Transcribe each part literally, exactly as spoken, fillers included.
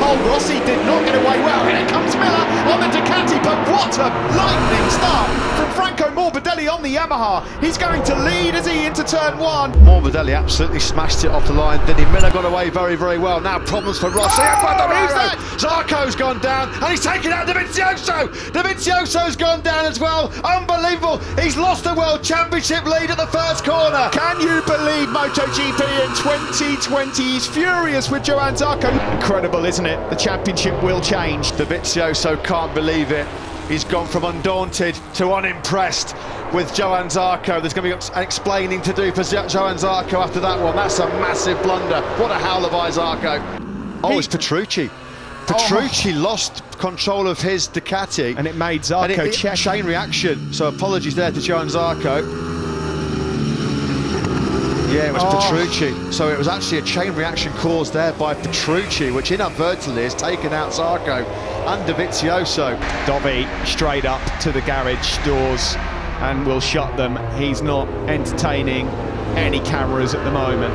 Oh, Rossi did not get away well. Here comes Miller on the Ducati, but what a lightning start from Franco Morbidelli on the Yamaha. He's going to lead as he into turn one. Morbidelli absolutely smashed it off the line, didn't he? Miller got away very, very well. Now problems for Rossi. Oh, Zarco's gone down, and he's taken out Dovizioso. Dovizioso's gone down as well. Unbelievable. He's lost the World Championship lead at the first corner. Can you believe MotoGP in twenty twenty? He's furious with Johann Zarco. Incredible, isn't it? The championship will change. Dovizioso can't believe it. He's gone from undaunted to unimpressed with Johann Zarco. There's going to be explaining to do for Johann Zarco after that one. That's a massive blunder. What a howl of Zarco. Oh, he... it's Petrucci. Petrucci oh. lost control of his Ducati. And it made Zarco and it, check. Chain reaction. So apologies there to Johann Zarco. Yeah, it was oh. Petrucci. So it was actually a chain reaction caused there by Petrucci, which inadvertently has taken out Zarco and Dovizioso. Dovi straight up to the garage doors and will shut them. He's not entertaining any cameras at the moment.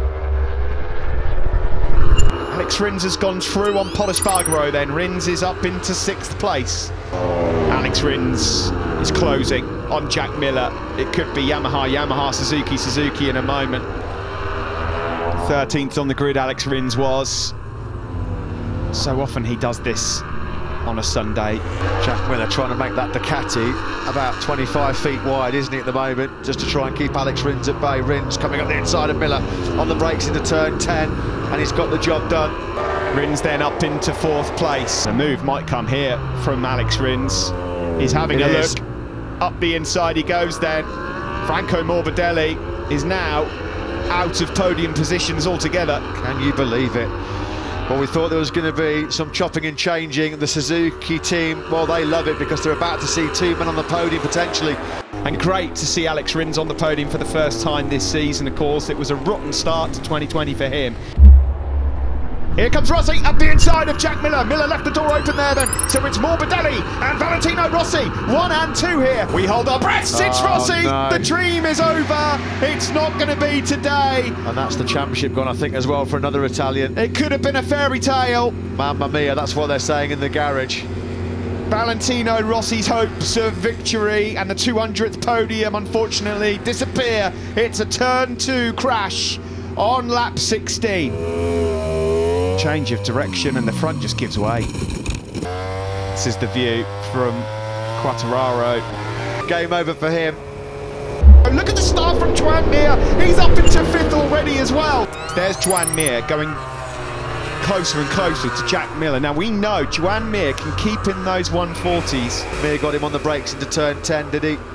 Alex Rins has gone through on Pol Espargaro then. Rins is up into sixth place. Alex Rins is closing on Jack Miller. It could be Yamaha, Yamaha, Suzuki, Suzuki in a moment. thirteenth on the grid Alex Rins was. So often he does this on a Sunday. Jack Miller trying to make that Ducati about twenty-five feet wide, isn't he, at the moment, just to try and keep Alex Rins at bay. Rins coming up the inside of Miller on the brakes into turn ten, and he's got the job done. Rins then up into fourth place. A move might come here from Alex Rins. He's having it a is. look. Up the inside he goes then. Franco Morbidelli is now out of podium positions altogether. Can you believe it? Well, we thought there was going to be some chopping and changing. The Suzuki team, well, they love it because they're about to see two men on the podium potentially. And great to see Alex Rins on the podium for the first time this season, of course. It was a rotten start to twenty twenty for him. Here comes Rossi up the inside of Jack Miller. Miller left the door open there then. So it's Morbidelli and Valentino Rossi. One and two here. We hold our breaths. It's oh, Rossi. No. The dream is over. It's not going to be today. And that's the championship gone, I think, as well for another Italian. It could have been a fairy tale. Mamma mia, that's what they're saying in the garage. Valentino Rossi's hopes of victory and the two hundredth podium unfortunately disappear. It's a turn two crash on lap sixteen. Change of direction and the front just gives way. This is the view from Quartararo. Game over for him. Oh, look at the start from Joan Mir. He's up into fifth already as well. There's Joan Mir going closer and closer to Jack Miller. Now we know Joan Mir can keep in those one forties. Mir got him on the brakes into turn ten, did he?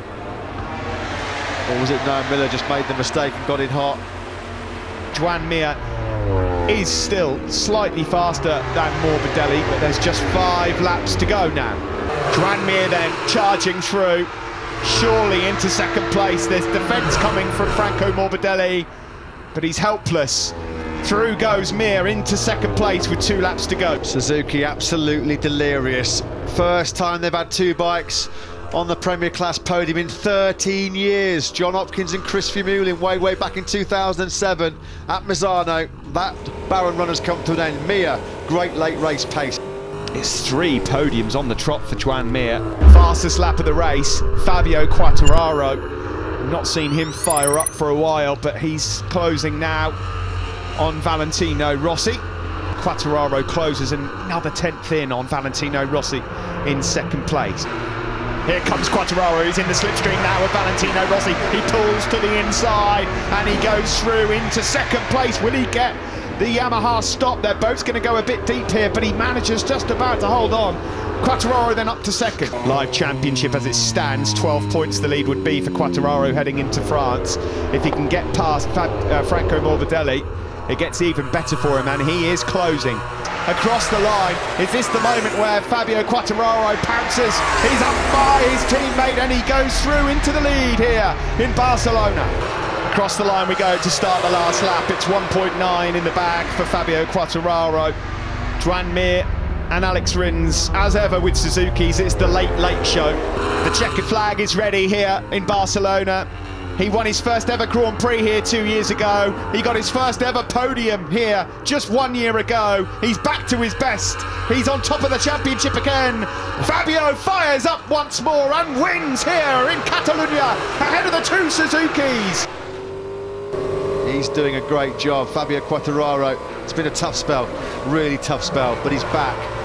Or was it no, Miller just made the mistake and got in hot? Joan Mir is still slightly faster than Morbidelli, but there's just five laps to go now. Joan Mir then charging through, surely into second place. There's defence coming from Franco Morbidelli, but he's helpless. Through goes Mir into second place with two laps to go. Suzuki absolutely delirious. First time they've had two bikes on the Premier Class podium in thirteen years. John Hopkins and Chris Vermeulen way, way back in two thousand seven at Misano. That Baron run has come to an end. Mir, great late race pace. It's three podiums on the trot for Joan Mir. Fastest lap of the race, Fabio Quartararo. I've not seen him fire up for a while, but he's closing now on Valentino Rossi. Quartararo closes another tenth in on Valentino Rossi in second place. Here comes Quartararo, he's in the slipstream now with Valentino Rossi. He pulls to the inside and he goes through into second place. Will he get the Yamaha stop? Their boat's going to go a bit deep here, but he manages just about to hold on. Quartararo then up to second. Live championship as it stands, twelve points the lead would be for Quartararo heading into France. If he can get past Fab, uh, Franco Morbidelli, it gets even better for him, and he is closing across the line. Is this the moment where Fabio Quartararo pounces? He's up by his teammate and he goes through into the lead here in Barcelona. Across the line we go to start the last lap. It's one point nine in the bag for Fabio Quartararo. Joan Mir and Alex Rins, as ever with Suzuki's, it's the late, late show. The checkered flag is ready here in Barcelona. He won his first ever Grand Prix here two years ago. He got his first ever podium here just one year ago. He's back to his best. He's on top of the championship again. Fabio fires up once more and wins here in Catalonia ahead of the two Suzukis. He's doing a great job, Fabio Quartararo. It's been a tough spell, really tough spell, but he's back.